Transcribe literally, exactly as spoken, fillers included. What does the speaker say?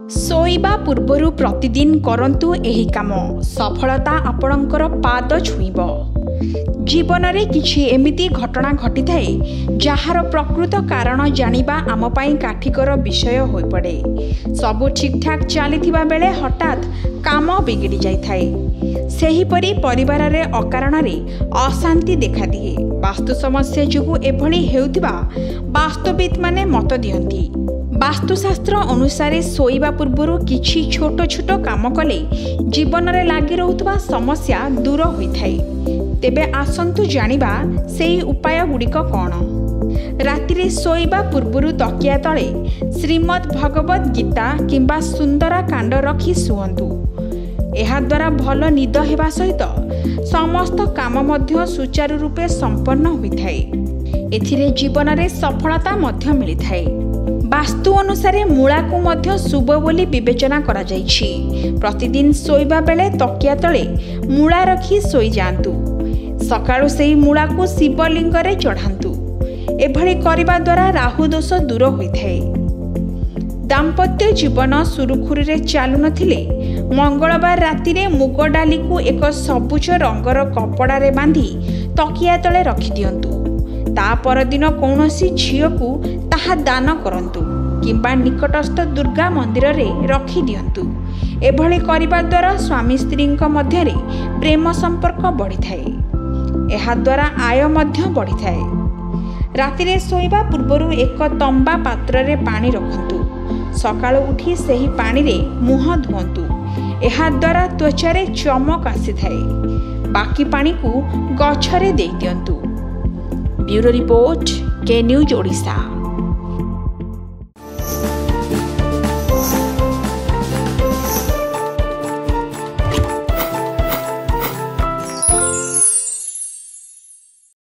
ଶୋଇବା ପୂର୍ବରୁ ପ୍ରତିଦିନ କରନ୍ତୁ ଏହି କାମ। ସଫଳତା ଆପଣଙ୍କର ପାଦ ଛୁଇଁବ। ଜୀବନରେ କିଛି ଏମିତି ଘଟଣା ଘଟିଥାଏ ଯାହାର ପ୍ରକୃତ କାରଣ ଜାଣିବା ଆମ ପାଇଁ କାଠିକର ବିଷୟ ହୋଇପଡ଼େ। ସବୁ ଠିକ୍ଠାକ୍ ଚାଲିଥିବା ବେଳେ ହଠାତ୍ କାମ ବିଗିଡ଼ି ଯାଇଥାଏ। ସେହିପରି ପରିବାରରେ ଅକାରଣରେ ଅଶାନ୍ତି ଦେଖାଦିଏ। ବାସ୍ତୁ ସମସ୍ୟା ଯୋଗୁଁ ଏଭଳି ହେଉଥିବା ବାସ୍ତୁବିତ୍ମାନେ ମତ ଦିଅନ୍ତି। ବାସ୍ତୁଶାସ୍ତ୍ର ଅନୁସାରେ ଶୋଇବା ପୂର୍ବରୁ କିଛି ଛୋଟ ଛୋଟ କାମ କଲେ ଜୀବନରେ ଲାଗି ରହୁଥିବା ସମସ୍ୟା ଦୂର ହୋଇଥାଏ। ତେବେ ଆସନ୍ତୁ ଜାଣିବା ସେହି ଉପାୟ ଗୁଡ଼ିକ କ'ଣ। ରାତିରେ ଶୋଇବା ପୂର୍ବରୁ ତକିଆ ତଳେ ଶ୍ରୀମଦ୍ ଭଗବତ ଗୀତା କିମ୍ବା ସୁନ୍ଦର କାଣ୍ଡ ରଖି ଶୁଅନ୍ତୁ। ଏହାଦ୍ୱାରା ଭଲ ନିଦ ହେବା ସହିତ ସମସ୍ତ କାମ ମଧ୍ୟ ସୁଚାରୁ ରୂପେ ସମ୍ପନ୍ନ ହୋଇଥାଏ। ଏଥିରେ ଜୀବନରେ ସଫଳତା ମଧ୍ୟ ମିଳିଥାଏ। ବାସ୍ତୁ ଅନୁସାରେ ମୂଳାକୁ ମଧ୍ୟ ଶୁଭ ବୋଲି ବିବେଚନା କରାଯାଇଛି। ପ୍ରତିଦିନ ଶୋଇବା ବେଳେ ତକିଆ ତଳେ ମୂଳା ରଖି ଶୋଇଯାଆନ୍ତୁ। ସକାଳୁ ସେହି ମୂଳାକୁ ଶିବଲିଙ୍ଗରେ ଚଢ଼ାନ୍ତୁ। ଏଭଳି କରିବା ଦ୍ୱାରା ରାହୁ ଦୋଷ ଦୂର ହୋଇଥାଏ। ଦାମ୍ପତ୍ୟ ଜୀବନ ସୁରୁଖୁରୁରେ ଚାଲୁନଥିଲେ ମଙ୍ଗଳବାର ରାତିରେ ମୁଗ ଡାଲିକୁ ଏକ ସବୁଜ ରଙ୍ଗର କପଡ଼ାରେ ବାନ୍ଧି ତକିଆ ତଳେ ରଖିଦିଅନ୍ତୁ। ତା ପରଦିନ କୌଣସି ଝିଅକୁ ତାହା ଦାନ କରନ୍ତୁ କିମ୍ବା ନିକଟସ୍ଥ ଦୁର୍ଗା ମନ୍ଦିରରେ ରଖିଦିଅନ୍ତୁ। ଏଭଳି କରିବା ଦ୍ୱାରା ସ୍ୱାମୀ ସ୍ତ୍ରୀଙ୍କ ମଧ୍ୟରେ ପ୍ରେମ ସମ୍ପର୍କ ବଢ଼ିଥାଏ। ଏହାଦ୍ୱାରା ଆୟ ମଧ୍ୟ ବଢ଼ିଥାଏ। ରାତିରେ ଶୋଇବା ପୂର୍ବରୁ ଏକ ତମ୍ବା ପାତ୍ରରେ ପାଣି ରଖନ୍ତୁ। ସକାଳୁ ଉଠି ସେହି ପାଣିରେ ମୁହଁ ଧୁଅନ୍ତୁ। ଏହାଦ୍ୱାରା ତ୍ୱଚାରେ ଚମକ ଆସିଥାଏ। ବାକି ପାଣିକୁ ଗଛରେ ଦେଇଦିଅନ୍ତୁ। Bureau report, K news Odisha.